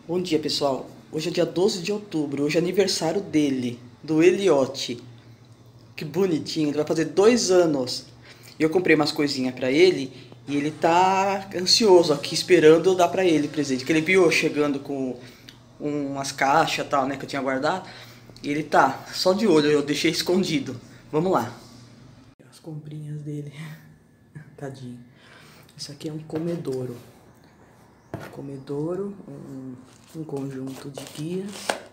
Bom dia, pessoal. Hoje é dia 12 de outubro, hoje é aniversário dele, do Eliote. Que bonitinho, ele vai fazer 2 anos. E eu comprei umas coisinhas pra ele e ele tá ansioso aqui esperando eu dar pra ele presente. Que ele viu eu chegando com umas caixas e tal, né, que eu tinha guardado. E ele tá só de olho, eu deixei escondido. Vamos lá. As comprinhas dele. Tadinho. Isso aqui é um comedouro. Um conjunto de guias,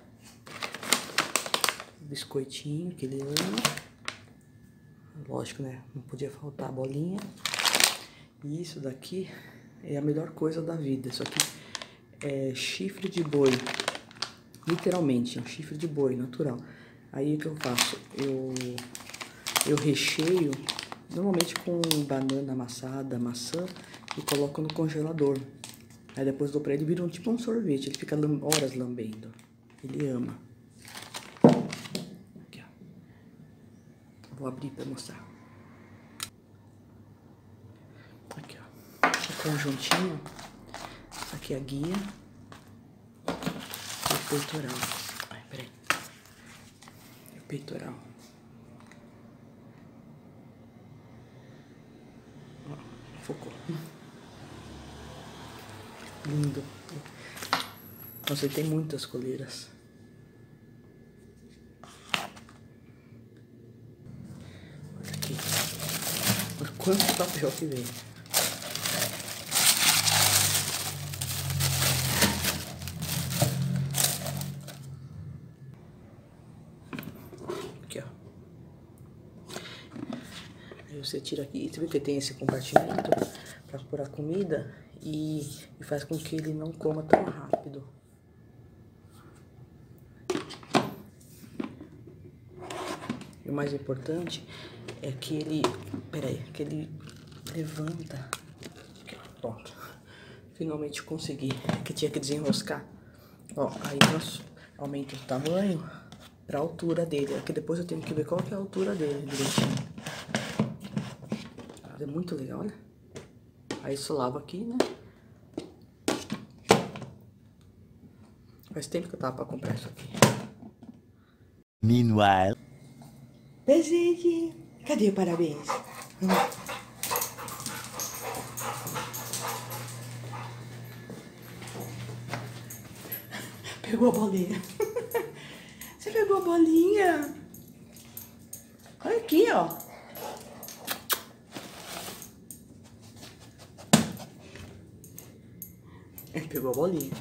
biscoitinho que ele ama, lógico, né? Não podia faltar a bolinha. E isso daqui é a melhor coisa da vida. Isso aqui é chifre de boi, literalmente, é um chifre de boi natural. Aí o que eu faço? Eu recheio normalmente com banana amassada, maçã e coloco no congelador. Aí depois dou pra ele, vira tipo um sorvete, ele fica horas lambendo. Ele ama. Aqui, ó. Vou abrir pra mostrar. Aqui, ó. Esse conjuntinho. Aqui é a guia. E o peitoral. Ai, peraí. E o peitoral. Ó, focou. Lindo. Nossa, ele tem muitas coleiras. Olha aqui. Olha quanto papel que vem. Aqui, ó. Aí você tira aqui. Você vê que tem esse compartimento para pôr a comida e faz com que ele não coma tão rápido. E o mais importante é que ele, que ele levanta. Aqui, ó, pronto. Finalmente consegui, que tinha que desenroscar. Ó, aí nós aumenta o tamanho para a altura dele. Aqui depois eu tenho que ver qual que é a altura dele direitinho. É muito legal, olha. Aí isso lava aqui, né? Faz tempo que eu tava pra comprar isso aqui. Meanwhile. Presente! Cadê o parabéns? Pegou a bolinha. Você pegou a bolinha? Olha aqui, ó. Ele pegou a bolinha.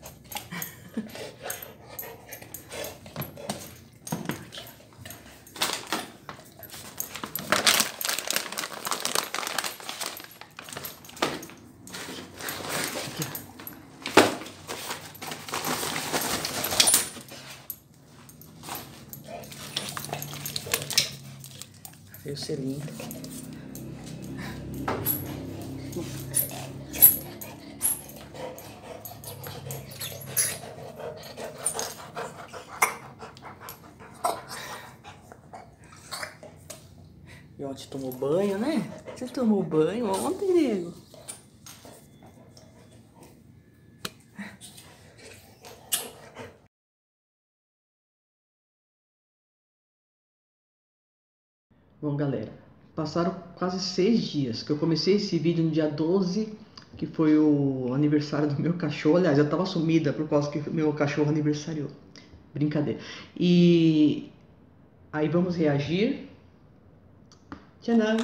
Veio o selinho. E ontem tomou banho, né? Você tomou banho ontem, nego? Bom, galera, passaram quase 6 dias que eu comecei esse vídeo no dia 12, que foi o aniversário do meu cachorro. Aliás, eu tava sumida por causa que meu cachorro aniversariou. Brincadeira. E aí vamos reagir. Tcharam!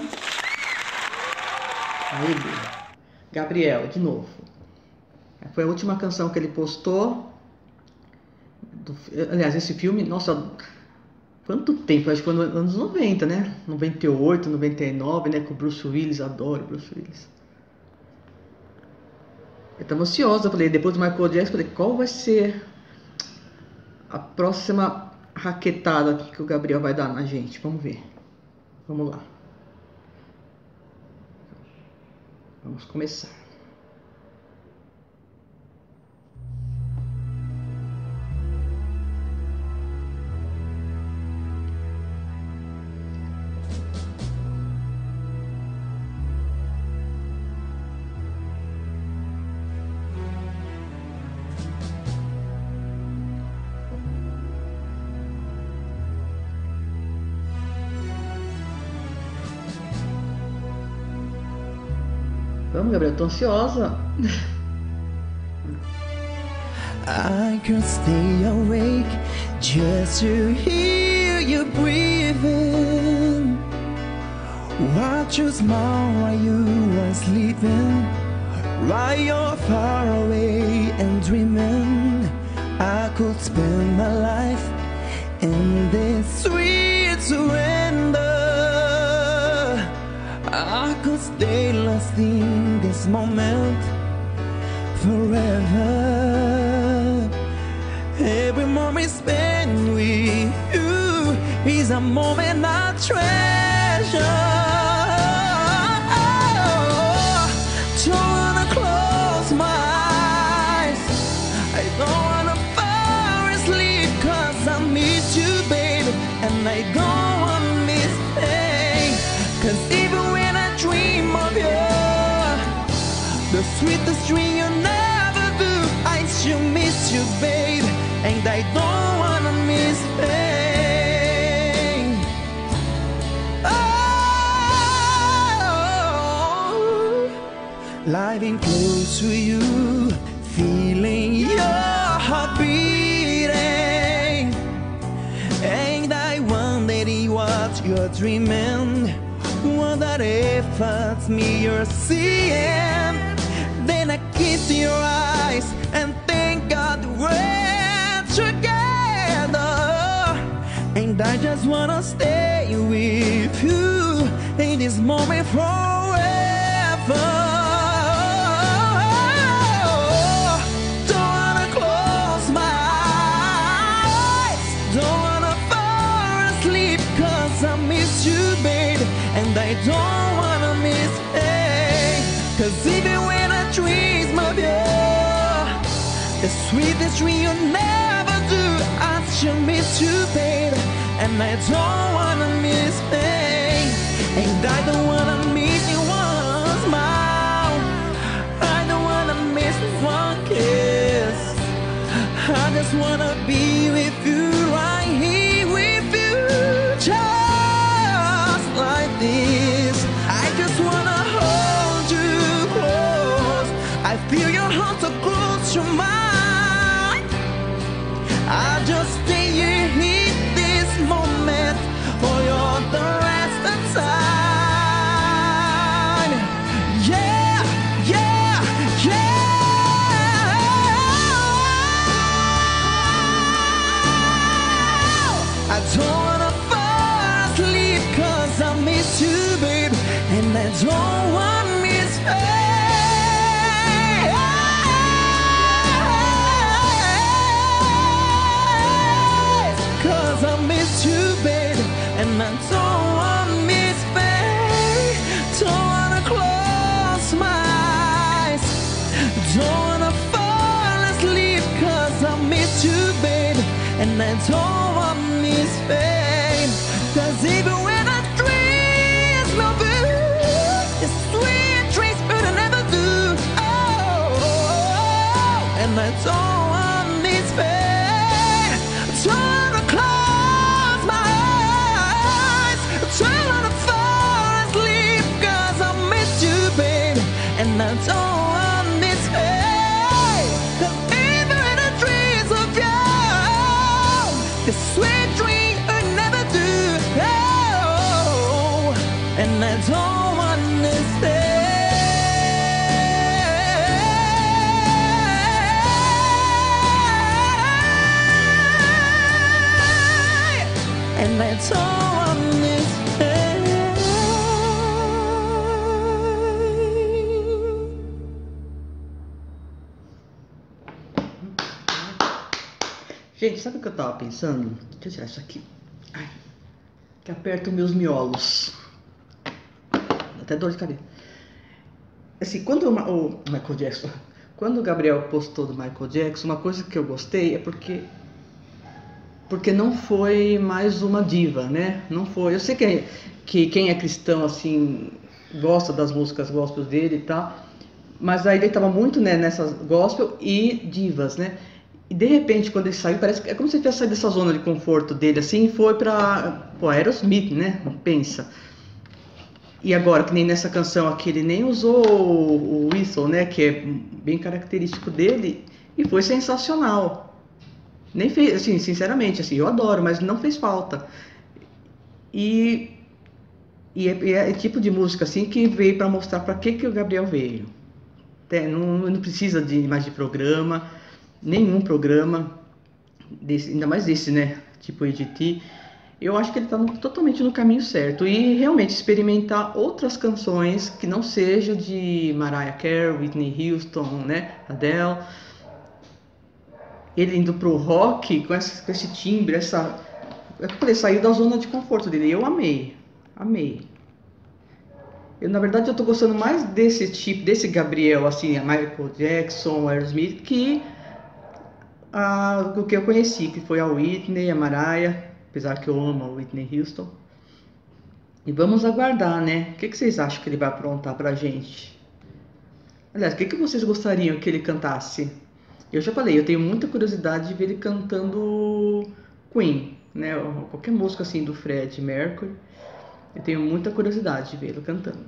Aí, Gabriel, de novo. Foi a última canção que ele postou. Aliás, esse filme, nossa, quanto tempo? Acho que foi nos anos 90, né? 98, 99, né? Com o Bruce Willis, adoro o Bruce Willis. Eu tava ansiosa, falei, depois do Michael Jackson, falei, qual vai ser a próxima raquetada que o Gabriel vai dar na gente? Vamos ver. Vamos lá. Vamos começar. Vamos, Gabriel, tô ansiosa. I could stay awake just to hear you breathing. Watch you smile while you are sleeping. While you're far away and dreaming, I could spend my life in this sweet surrender. I could stay lost in this moment forever. Every moment spent with you is a moment I treasure. Don't wanna close my eyes, I don't wanna fall asleep, 'cause I miss you, baby, and I don't wanna miss pain. 'Cause even when I dream of you, the sweetest dream you never do, I still miss you, baby, and I don't wanna miss pain. Oh, lying close to you, feeling your heart beating, and I wondered what you're dreaming. Wonder if it's me you're seeing. Then I kiss your eyes and thank God we're together. And I just wanna stay with you in this moment forever. Don't wanna close my eyes, don't wanna fall asleep, 'cause I miss you, baby, and I don't wanna miss pain. 'Cause even when I dream of you, the sweetest dream you never do, I still miss you, baby, and I don't wanna miss pain. And I don't wanna miss you one smile, I don't wanna miss one kiss. I just wanna be with you, right here with you, just like this. I just wanna hold you close, I feel your heart so close to mine. I just stay here in this moment for your the rest of time. Yeah, yeah, yeah. I don't wanna fall asleep, 'cause I miss you, baby, and I don't wanna miss pain. 'Cause I miss you, baby, and I don't wanna miss pain. Don't wanna close my eyes, don't wanna fall asleep, 'cause I miss you, baby, and I don't wanna miss pain. 'Cause even when I dream of you, the sweet dreams but I never do. Oh, and I don't wanna miss pain. Don't wanna close my eyes, don't wanna fall asleep, 'cause I miss you, baby, and I don't wanna miss pain. 'Cause even when I dream of you, the sweet dream I never do. Oh, and I don't wanna stay, and I don't wanna stay. Gente, sabe o que eu tava pensando? Deixa eu tirar isso aqui. Ai, que aperta meus miolos. Até dor de cabeça. Assim, quando o Michael Jackson, quando o Gabriel postou do Michael Jackson, uma coisa que eu gostei é porque não foi mais uma diva, né? Não foi. Eu sei que quem é cristão assim gosta das músicas gospel dele e tal, mas aí ele tava muito, né, nessas gospel e divas, né? E de repente, quando ele saiu, parece que é como se ele tivesse saído dessa zona de conforto dele, assim, e foi pra Aerosmith, né? Pensa. E agora, que nem nessa canção aqui, ele nem usou o whistle, né? Que é bem característico dele. E foi sensacional. Nem fez, assim, sinceramente, assim, eu adoro, mas não fez falta. É tipo de música assim que veio para mostrar para que o Gabriel veio. Não precisa de mais de programa, nenhum programa, ainda mais desse, né? Tipo EDT. Eu acho que ele está totalmente no caminho certo. E realmente experimentar outras canções que não seja de Mariah Carey, Whitney Houston, né? Adele. Ele indo pro rock com esse timbre, eu falei, saiu da zona de conforto dele. Eu amei. Na verdade, eu tô gostando mais desse tipo, desse Gabriel, assim, a Michael Jackson, Aerosmith, que o que eu conheci, que foi a Whitney, a Mariah, apesar que eu amo a Whitney Houston. E vamos aguardar, né? O que vocês acham que ele vai aprontar pra gente? Aliás, o que vocês gostariam que ele cantasse? Eu já falei, eu tenho muita curiosidade de ver ele cantando Queen, né? Qualquer música assim do Freddie Mercury. Eu tenho muita curiosidade de vê-lo cantando.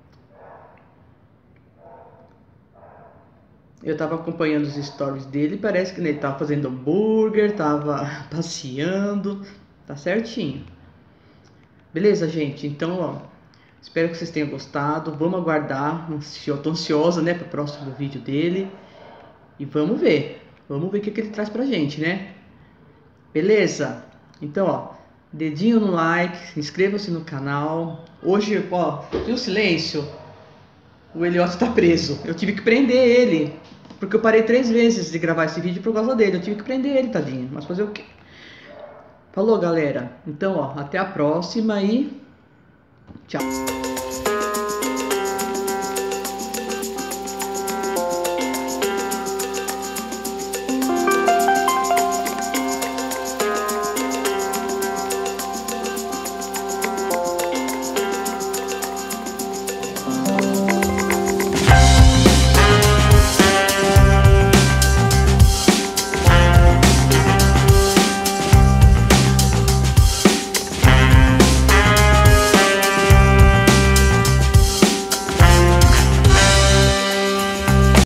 Eu tava acompanhando os stories dele, parece que ele tava fazendo hambúrguer, tava passeando, tá certinho. Beleza, gente? Então, ó, espero que vocês tenham gostado. Vamos aguardar, eu tô ansiosa, né, pro próximo vídeo dele. E vamos ver o que ele traz pra gente, né? Beleza? Então, ó, dedinho no like, inscreva-se no canal. Hoje, ó, viu silêncio? O Elioto tá preso. Eu tive que prender ele, porque eu parei 3 vezes de gravar esse vídeo por causa dele. Eu tive que prender ele, tadinho. Mas fazer o quê? Falou, galera. Então, ó, até a próxima e tchau.